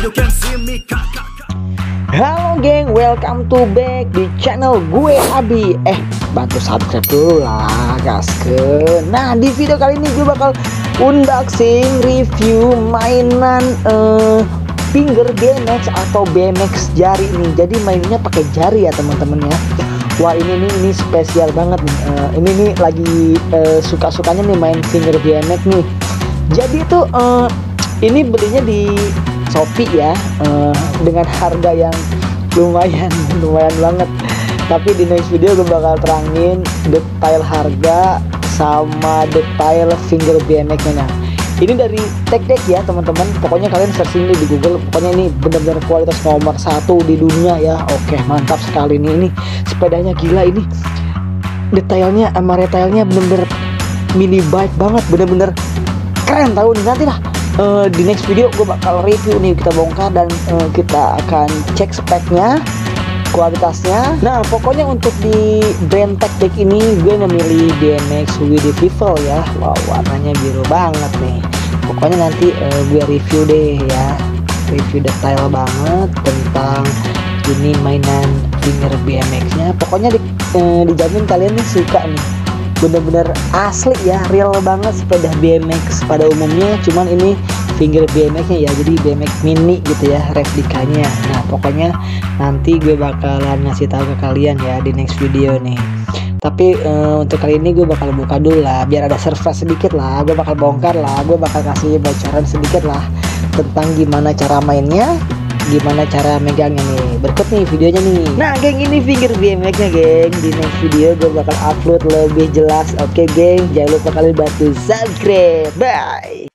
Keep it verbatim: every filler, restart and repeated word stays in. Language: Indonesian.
you can see me. Halo geng, welcome to back di channel gue Abi. Eh, bantu subscribe dulu lah, gaskeun. Nah, di video kali ini gue bakal unboxing review mainan uh, finger B M X atau B M X jari nih. Jadi mainnya pakai jari ya teman-teman ya. Wah, ini nih ini spesial banget nih. Uh, ini nih lagi uh, suka-sukanya nih main finger B M X nih. Jadi tuh uh, ini belinya di Shopee ya, uh, dengan harga yang lumayan lumayan banget. Tapi di next video gue bakal terangin detail harga sama detail finger B M X-nya. Nah, ini dari TechDeck ya teman-teman. Pokoknya kalian searching di Google. Pokoknya ini benar-benar kualitas nomor satu di dunia ya. Oke, mantap sekali nih. Ini sepedanya gila ini. Detailnya sama retailnya bener-bener mini bike banget, bener-bener keren tahu nih. Nanti lah Uh, di next video gue bakal review nih, kita bongkar dan uh, kita akan cek speknya, kualitasnya. Nah, pokoknya untuk di brand TechDeck ini gue memilih B M X Widdy Vival ya. Wow, warnanya biru banget nih. Pokoknya nanti uh, gue review deh ya, review detail banget tentang ini mainan finger B M X-nya. Pokoknya di, uh, dijamin kalian nih suka nih. Bener-bener asli ya, real banget sepeda B M X pada umumnya, cuman ini finger B M X nya ya, jadi B M X mini gitu ya, replikanya. Nah, pokoknya nanti gue bakalan ngasih tahu ke kalian ya di next video nih. Tapi uh, untuk kali ini gue bakal buka dulu lah, biar ada surprise sedikit lah. Gue bakal bongkar lah, gue bakal kasih bocoran sedikit lah tentang gimana cara mainnya, gimana cara megangnya nih. Berikut nih videonya nih. Nah geng, ini finger B M X nya geng. Di next video gue bakal upload lebih jelas. Oke geng, jangan lupa kalian bantu subscribe. Bye.